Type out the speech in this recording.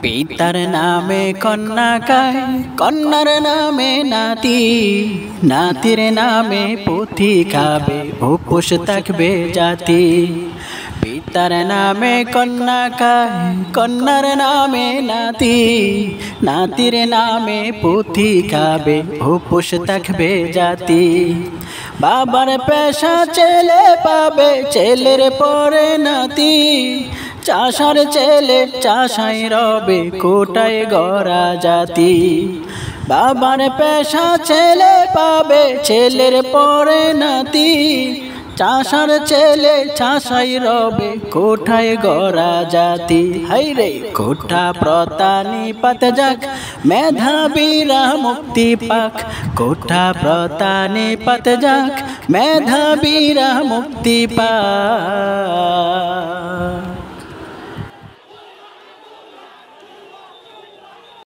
পিতার নামে কন্যা কায়, কন্যার নামে নাতি, নাতির নামে পুঁথি খাবে, উপোস থাকবে জাতি। পিতার নামে কন্যা কায়, কন্যার নামে নাতি, নাতির নামে পুঁথি খাবে, উপোস থাকবে জাতি। বাবার পেশা ছেলে পাবে, ছেলের পরে নাতি, চাষার ছেলে চাষাই রবে, কোটায় গড়া জাতি। বাবার পেশা ছেলে পাবে, ছেলের পরে নাতি, চাষার ছেলে চাষাই রবে, কোঠায় গড়া জাতি। হাইরে কোঠা প্রতানি পাত যাক, মেধাবীরা মুক্তি পাক। কোঠা প্রতানি পাত যাক, মেধাবীরা মুক্তি পাক।